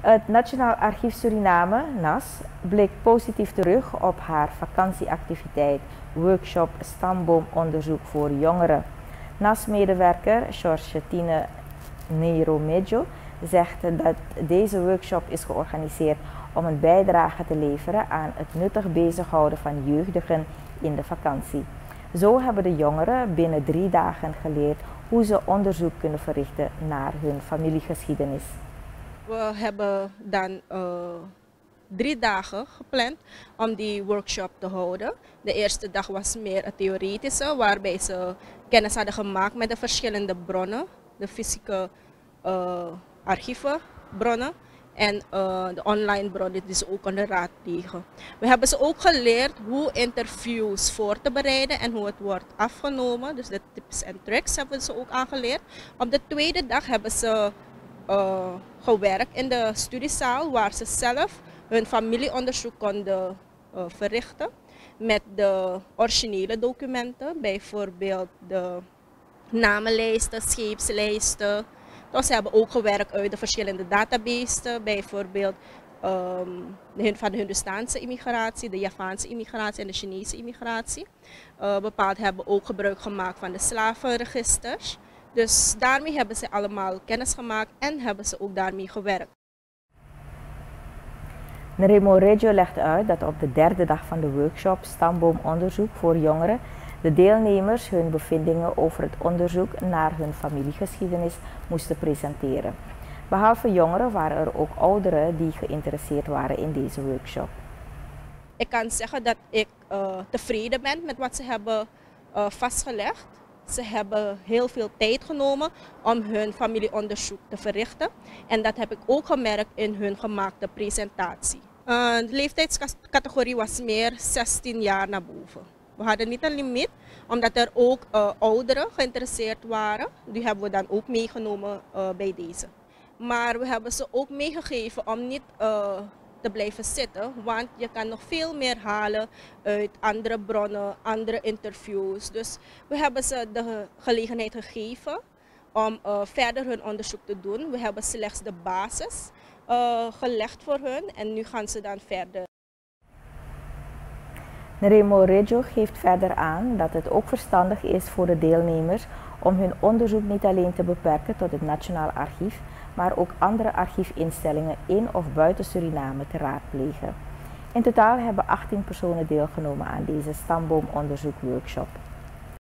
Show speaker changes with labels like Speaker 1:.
Speaker 1: Het Nationaal Archief Suriname, NAS, blikt positief terug op haar vakantieactiviteit workshop Stamboomonderzoek voor jongeren. NAS-medewerker Georgetine Neyromejo zegt dat deze workshop is georganiseerd om een bijdrage te leveren aan het nuttig bezighouden van jeugdigen in de vakantie. Zo hebben de jongeren binnen 3 dagen geleerd hoe ze onderzoek kunnen verrichten naar hun familiegeschiedenis.
Speaker 2: We hebben dan 3 dagen gepland om die workshop te houden. De eerste dag was meer het theoretische, waarbij ze kennis hadden gemaakt met de verschillende bronnen, de fysieke archieven, bronnen en de online bronnen die ze ook konden raadplegen. We hebben ze ook geleerd hoe interviews voor te bereiden en hoe het wordt afgenomen. Dus de tips en tricks hebben ze ook aangeleerd. Op de tweede dag hebben ze gewerkt in de studiezaal waar ze zelf hun familieonderzoek konden verrichten met de originele documenten, bijvoorbeeld de namenlijsten, scheepslijsten. Dus ze hebben ook gewerkt uit de verschillende databases, bijvoorbeeld van de Hindustaanse immigratie, de Javaanse immigratie en de Chinese immigratie. Bepaald hebben ook gebruik gemaakt van de slavenregisters. Dus daarmee hebben ze allemaal kennis gemaakt en hebben ze ook daarmee gewerkt.
Speaker 1: Neyromejo legt uit dat op de 3e dag van de workshop Stamboomonderzoek voor jongeren de deelnemers hun bevindingen over het onderzoek naar hun familiegeschiedenis moesten presenteren. Behalve jongeren waren er ook ouderen die geïnteresseerd waren in deze workshop.
Speaker 2: Ik kan zeggen dat ik tevreden ben met wat ze hebben vastgelegd. Ze hebben heel veel tijd genomen om hun familieonderzoek te verrichten. En dat heb ik ook gemerkt in hun gemaakte presentatie. De leeftijdscategorie was meer 16 jaar naar boven. We hadden niet een limiet, omdat er ook ouderen geïnteresseerd waren. Die hebben we dan ook meegenomen bij deze. Maar we hebben ze ook meegegeven om niet te blijven zitten, want je kan nog veel meer halen uit andere bronnen, andere interviews. Dus we hebben ze de gelegenheid gegeven om verder hun onderzoek te doen. We hebben slechts de basis gelegd voor hun en nu gaan ze dan verder.
Speaker 1: Neyromejo geeft verder aan dat het ook verstandig is voor de deelnemers om hun onderzoek niet alleen te beperken tot het Nationaal Archief, maar ook andere archiefinstellingen in of buiten Suriname te raadplegen. In totaal hebben 18 personen deelgenomen aan deze Stamboomonderzoek workshop.